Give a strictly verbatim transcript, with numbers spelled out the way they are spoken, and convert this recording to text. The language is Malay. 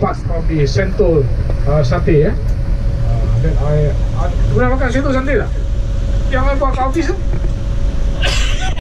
parts of the Sentul uh, satay. Eh. Uh, then I, uh, pernah makan Sentul satay tak? Yang I buat kat office tu?